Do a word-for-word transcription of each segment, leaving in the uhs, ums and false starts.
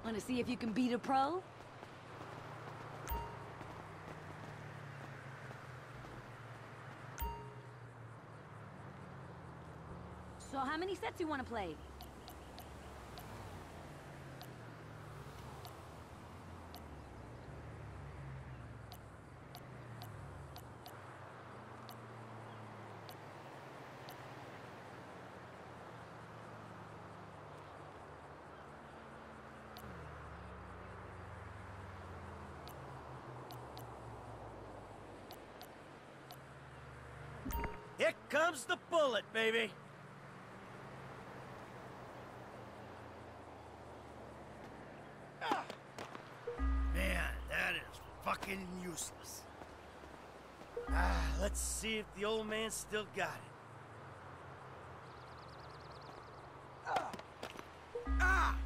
Wanna see if you can beat a pro? So how many sets you wanna play? Here comes the bullet, baby! Man, that is fucking useless. Ah, let's see if the old man still got it. Ah! Ah!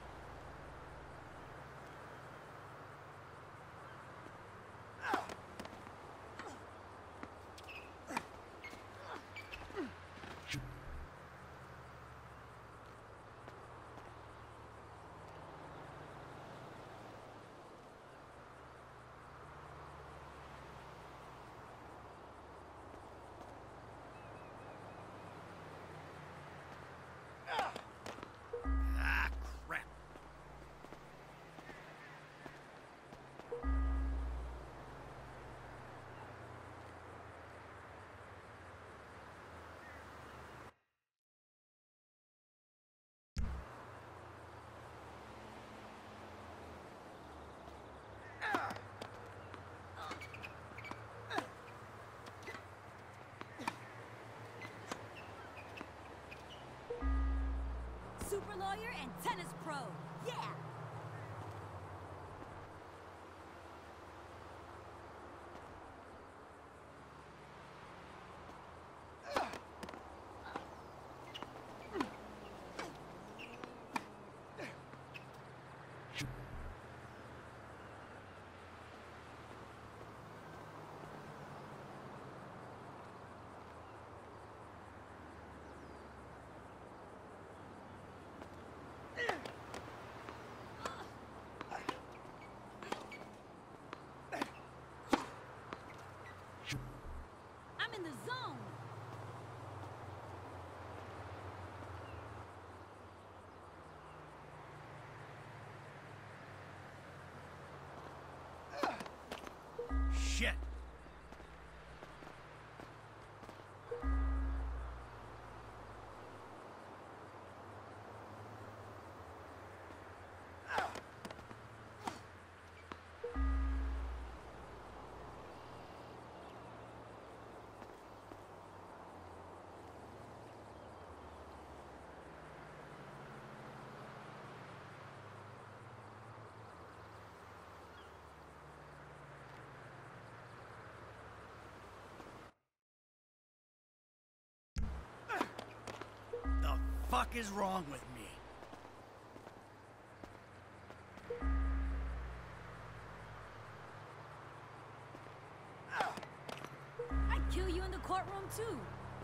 Ah, crap. Super lawyer and tennis pro. Yeah! I'm in the zone. Shit. The fuck is wrong with me? I'd kill you in the courtroom too.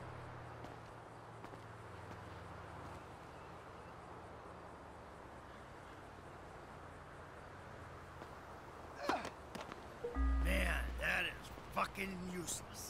Man, that is fucking useless.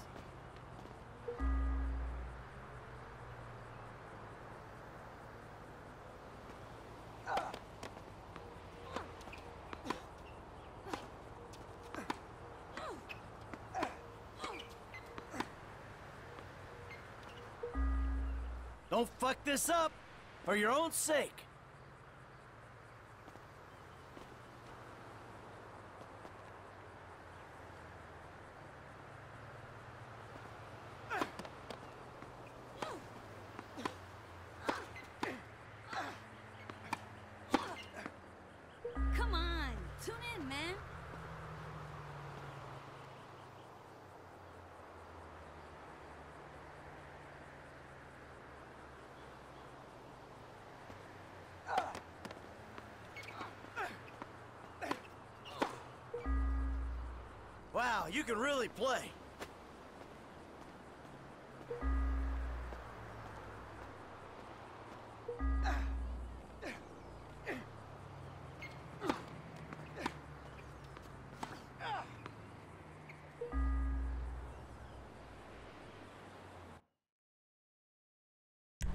Don't fuck this up, for your own sake. Come on, tune in, man. Wow, you can really play.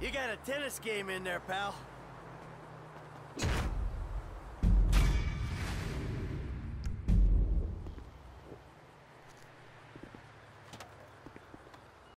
You got a tennis game in there, pal.